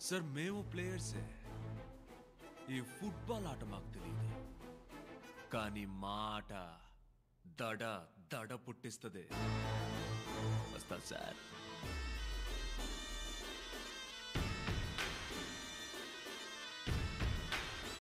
Sir మేము ప్లేయర్సే. ఈ football ఆట మాకు తెలియదు, కానీ మా ఆట దడ దడ పుట్టిస్తుంది. వస్తా సార్.